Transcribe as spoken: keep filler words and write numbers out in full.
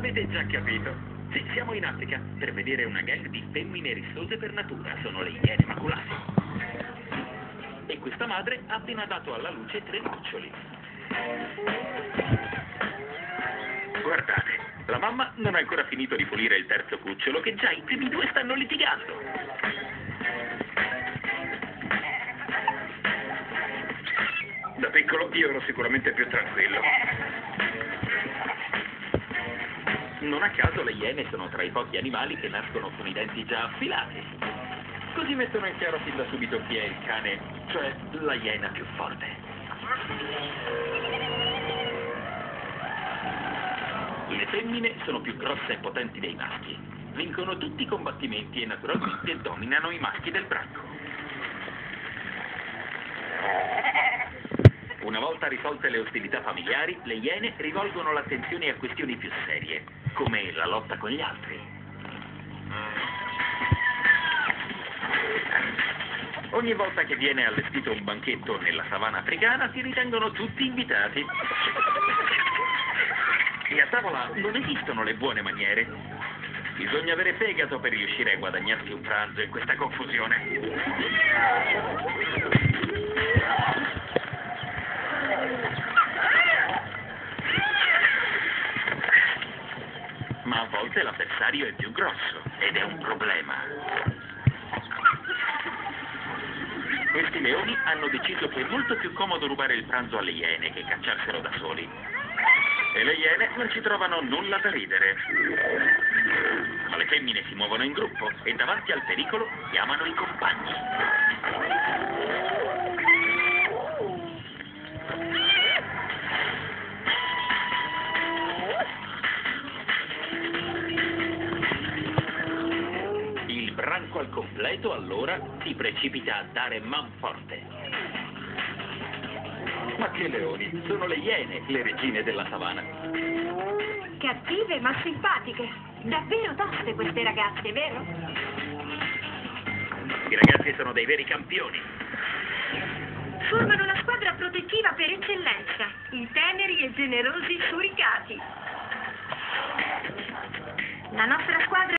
Avete già capito. Sì, siamo in Africa per vedere una gang di femmine rissose per natura. Sono le iene maculate. E questa madre ha appena dato alla luce tre cuccioli. Guardate, la mamma non ha ancora finito di pulire il terzo cucciolo, che già i primi due stanno litigando. Da piccolo io ero sicuramente più tranquillo. Non a caso le iene sono tra i pochi animali che nascono con i denti già affilati. Così mettono in chiaro fin da subito chi è il cane, cioè la iena più forte. Le femmine sono più grosse e potenti dei maschi. Vincono tutti i combattimenti e naturalmente dominano i maschi del branco. Una volta risolte le ostilità familiari, le iene rivolgono l'attenzione a questioni più serie, come la lotta con gli altri. Ogni volta che viene allestito un banchetto nella savana africana, si ritengono tutti invitati. E a tavola non esistono le buone maniere. Bisogna avere fegato per riuscire a guadagnarsi un pranzo in questa confusione. Ma a volte l'avversario è più grosso ed è un problema. Questi leoni hanno deciso che è molto più comodo rubare il pranzo alle iene che cacciarselo da soli. E le iene non ci trovano nulla da ridere. Ma le femmine si muovono in gruppo e davanti al pericolo chiamano i compagni. Il branco al completo, allora, si precipita a dare manforte. Ma che leoni! Sono le iene, le regine della savana. Cattive ma simpatiche. Davvero toste queste ragazze, vero? I ragazzi sono dei veri campioni. Formano la squadra protettiva per eccellenza. I teneri e generosi suricati. La nostra squadra